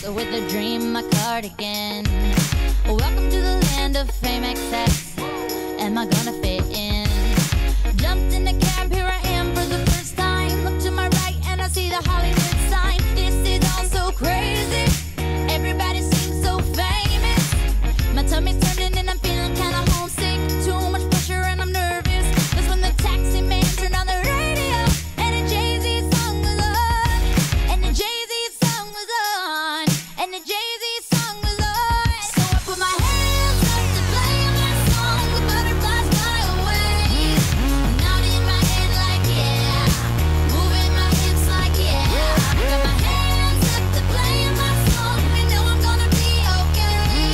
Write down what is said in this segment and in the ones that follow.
with a dream, my cardigan. Welcome to the land of fame excess. Am I gonna fit in? Jumped in the cab, here I am for the first time. Look to my right and I see the Hollywood sign. This is all so crazy. Everybody seems so famous. My tummy's turning and I'm feeling kinda homesick. Too much pressure and I'm nervous. That's when the taxi man turned on the radio and a Jay-Z song was on. And the Jay-Z song was on. And the Jay-Z song was on. So I put my hands up to play my song. The butterflies fly away. Nodding my head like yeah. Moving my hips like yeah. Got my hands up to play my song. You know I'm gonna be okay.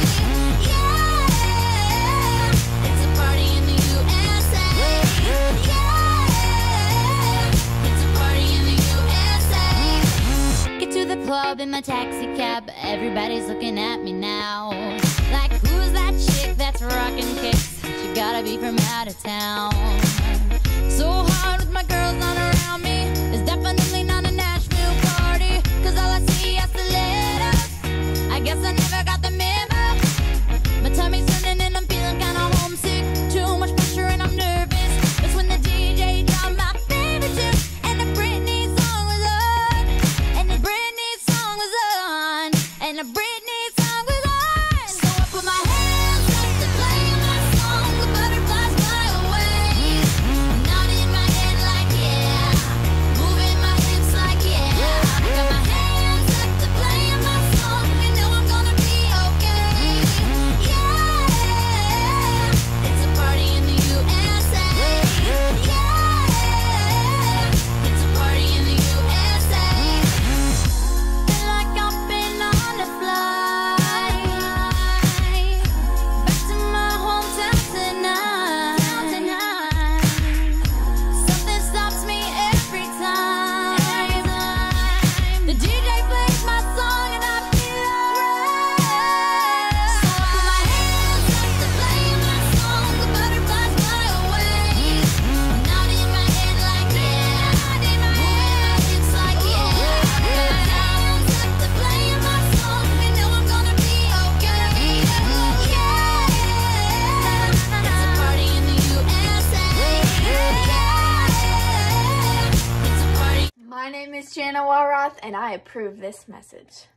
Yeah. It's a party in the USA. Yeah. It's a party in the USA. Get to the club in my taxi cab. Everybody's looking at me now. Like, who's that chick that's rocking kicks? She gotta be from out of town. So hard with my girls not around me. It's definitely not a Nashville party. Cause all I see is the letters. I guess I never got the memo. My tummy's turning and I'm feeling kinda homesick. Too much pressure and I'm nervous. That's when the DJ dropped my favorite tune. And the Britney song was on. And the Britney song was on. And the Britney song was on. So I put my hands up to play my song. The butterflies fly away. Nodding my head like yeah. Moving my hips like yeah. Got my hands up to play my song. You know I'm gonna be okay. Yeah. It's a party in the USA. Yeah. It's a party in the USA. Feel like I've been on a flight back to my hometown tonight. Something stops me every time. The DJ plays my song and I feel alright. So I put my hands up to play my song. The butterflies fly away. Nodding my head like yeah. Moving my hips like yeah. Got my hands up to play my song. You know I'm gonna be okay. Yeah. It's a party in the USA. Yeah. It's a party. My name is Jana Walroth, and I approve this message.